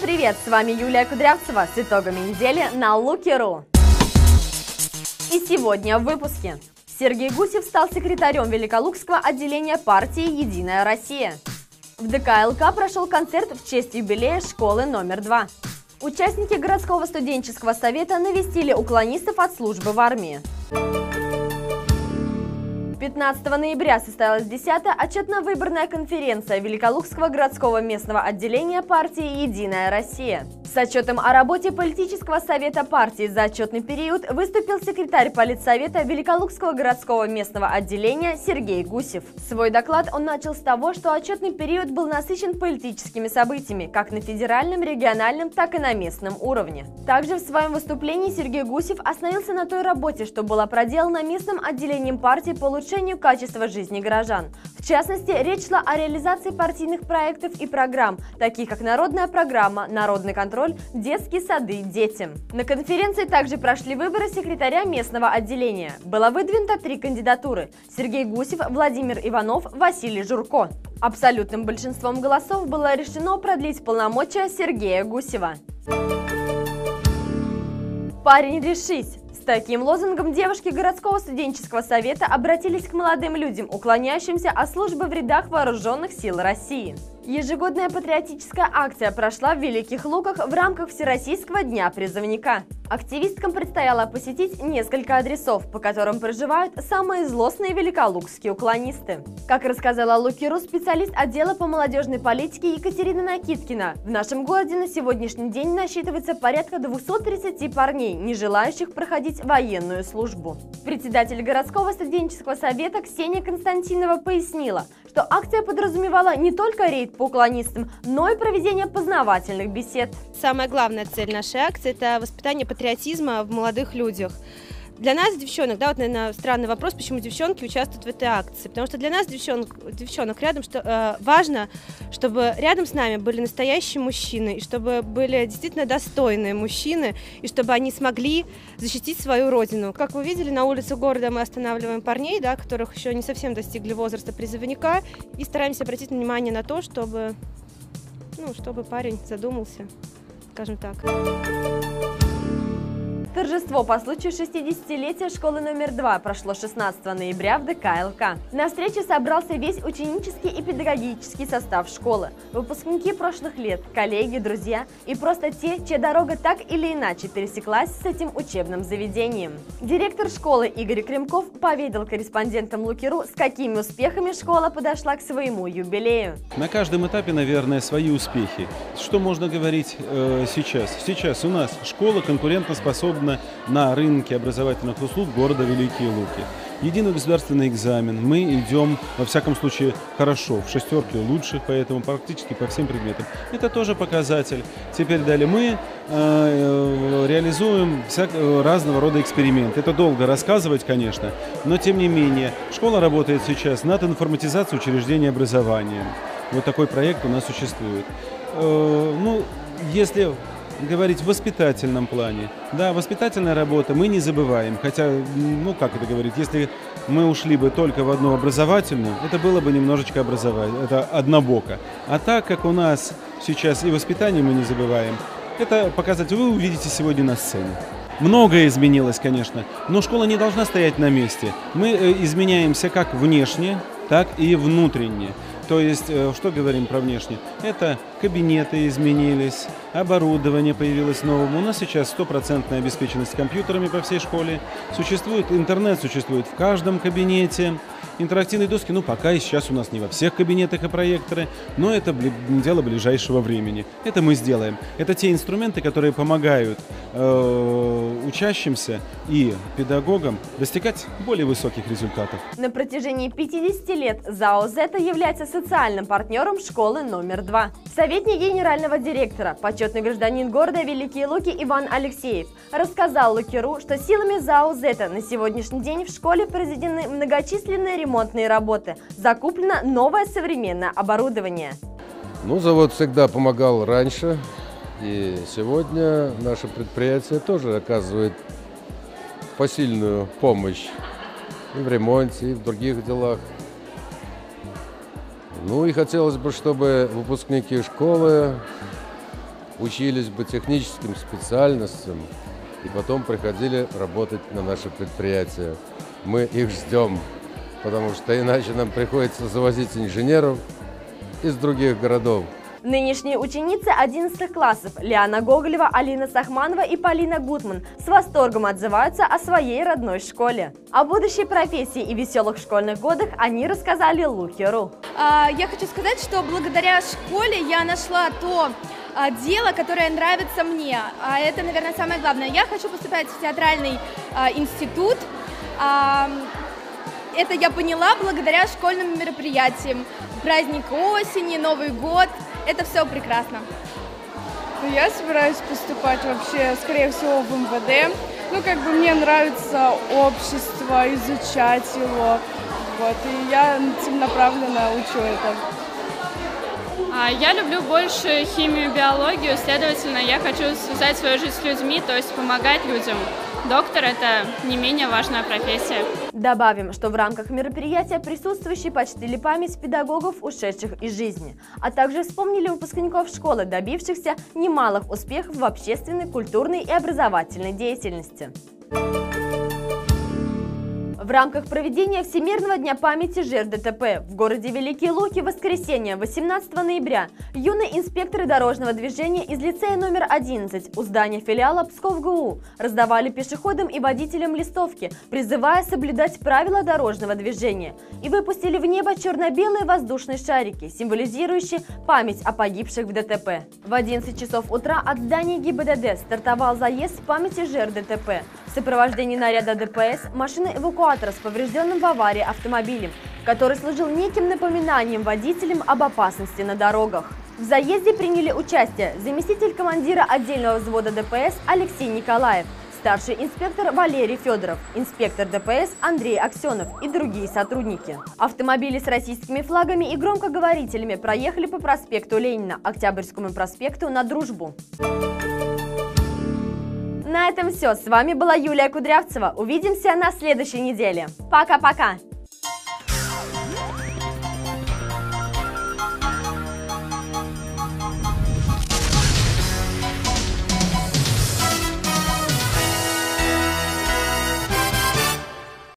привет! С вами Юлия Кудрявцева с итогами недели на Луки.ру. И сегодня в выпуске. Сергей Гусев стал секретарем Великолукского отделения партии «Единая Россия». В ДК ЛК прошел концерт в честь юбилея школы номер 2. Участники городского студенческого совета навестили уклонистов от службы в армии. 15 ноября состоялась 10-я отчетно-выборная конференция Великолукского городского местного отделения партии «Единая Россия». С отчетом о работе политического совета партии за отчетный период выступил секретарь политсовета Великолукского городского местного отделения Сергей Гусев. Свой доклад он начал с того, что отчетный период был насыщен политическими событиями, как на федеральном, региональном, так и на местном уровне. Также в своем выступлении Сергей Гусев остановился на той работе, что была проделана местным отделением партии по улучшению качества жизни горожан. В частности, речь шла о реализации партийных проектов и программ, таких как народная программа, народный контроль, детские сады детям. На конференции также прошли выборы секретаря местного отделения. Было выдвинуто 3 кандидатуры: Сергей Гусев, Владимир Иванов, Василий Журко. Абсолютным большинством голосов было решено продлить полномочия Сергея Гусева. Парень, решись! С таким лозунгом девушки городского студенческого совета обратились к молодым людям, уклоняющимся от службы в рядах вооруженных сил России. Ежегодная патриотическая акция прошла в Великих Луках в рамках Всероссийского дня призывника. Активисткам предстояло посетить несколько адресов, по которым проживают самые злостные великолукские уклонисты. Как рассказала Луки.ру специалист отдела по молодежной политике Екатерина Накиткина, в нашем городе на сегодняшний день насчитывается порядка 230 парней, не желающих проходить военную службу. Председатель городского студенческого совета Ксения Константинова пояснила, что акция подразумевала не только рейд по уклонистам, но и проведение познавательных бесед. Самая главная цель нашей акции – это воспитание патриотизма в молодых людях. Для нас, девчонок, да, вот, наверное, странный вопрос, почему девчонки участвуют в этой акции. Потому что для нас, девчонок рядом, важно, чтобы рядом с нами были настоящие мужчины, и чтобы были действительно достойные мужчины, и чтобы они смогли защитить свою родину. Как вы видели, на улице города мы останавливаем парней, да, которых еще не совсем достигли возраста призывника, и стараемся обратить внимание на то, чтобы парень задумался, скажем так. Торжество по случаю 60-летия школы номер 2 прошло 16 ноября в ДК ЛК. На встрече собрался весь ученический и педагогический состав школы, выпускники прошлых лет, коллеги, друзья и просто те, чья дорога так или иначе пересеклась с этим учебным заведением. Директор школы Игорь Кремков поведал корреспондентам Луки.ру, с какими успехами школа подошла к своему юбилею. На каждом этапе, наверное, свои успехи. Что можно говорить сейчас? Сейчас у нас школа конкурентоспособна на рынке образовательных услуг города Великие Луки. Единый государственный экзамен. Мы идем, во всяком случае, хорошо, в шестерке лучших, поэтому практически по всем предметам. Это тоже показатель. Теперь далее мы реализуем разного рода эксперименты. Это долго рассказывать, конечно, но тем не менее. Школа работает сейчас над информатизацией учреждений образования. Вот такой проект у нас существует. Если говорить в воспитательном плане. Да, воспитательная работа мы не забываем. Хотя, как это говорить, если мы ушли бы только в одну образовательную, это было бы немножечко это однобоко. А так как у нас сейчас и воспитание мы не забываем, это показатель вы увидите сегодня на сцене. Многое изменилось, конечно, но школа не должна стоять на месте. Мы изменяемся как внешне, так и внутренне. То есть, что говорим про внешне? Это кабинеты изменились, оборудование появилось новое. У нас сейчас 100% обеспеченность компьютерами по всей школе. Интернет существует в каждом кабинете. Интерактивные доски, пока и сейчас у нас не во всех кабинетах и проекторы, но это дело ближайшего времени. Это мы сделаем. Это те инструменты, которые помогают учащимся и педагогам достигать более высоких результатов. На протяжении 50 лет ЗАО «Зета» является социальным партнером школы номер 2. Советник генерального директора, почетный гражданин города Великие Луки Иван Алексеев рассказал Луки.ру, что силами ЗАО «Зета» на сегодняшний день в школе произведены многочисленные ремонтные работы, закуплено новое современное оборудование. Завод всегда помогал раньше, и сегодня наше предприятие тоже оказывает посильную помощь и в ремонте, и в других делах. И хотелось бы, чтобы выпускники школы учились бы техническим специальностям и потом приходили работать на наше предприятие. Мы их ждем, потому что иначе нам приходится завозить инженеров из других городов. Нынешние ученицы 11 классов Лиана Гоголева, Алина Сахманова и Полина Гутман с восторгом отзываются о своей родной школе. О будущей профессии и веселых школьных годах они рассказали Луки.ру. Я хочу сказать, что благодаря школе я нашла то дело, которое нравится мне. А это, наверное, самое главное. Я хочу поступать в театральный институт. Это я поняла благодаря школьным мероприятиям. Праздник осени, Новый год. Это все прекрасно. Я собираюсь поступать вообще, скорее всего, в МВД. Мне нравится общество, изучать его. И я целенаправленно учу это. Я люблю больше химию, биологию, следовательно, я хочу связать свою жизнь с людьми, то есть помогать людям. Доктор – это не менее важная профессия. Добавим, что в рамках мероприятия присутствующие почтили память педагогов, ушедших из жизни, а также вспомнили выпускников школы, добившихся немалых успехов в общественной, культурной и образовательной деятельности. В рамках проведения Всемирного дня памяти жертв ДТП в городе Великие Луки в воскресенье 18 ноября юные инспекторы дорожного движения из лицея номер 11 у здания филиала Псков-ГУ раздавали пешеходам и водителям листовки, призывая соблюдать правила дорожного движения, и выпустили в небо черно-белые воздушные шарики, символизирующие память о погибших в ДТП. В 11 часов утра от здания ГИБДД стартовал заезд памяти жертв ДТП в сопровождении наряда ДПС, машины эвакуатора с поврежденным в аварии автомобилем, который служил неким напоминанием водителям об опасности на дорогах. В заезде приняли участие заместитель командира отдельного взвода ДПС Алексей Николаев, старший инспектор Валерий Федоров, инспектор ДПС Андрей Аксенов и другие сотрудники. Автомобили с российскими флагами и громкоговорителями проехали по проспекту Ленина, Октябрьскому проспекту на Дружбу. На этом все. С вами была Юлия Кудрявцева. Увидимся на следующей неделе. Пока-пока!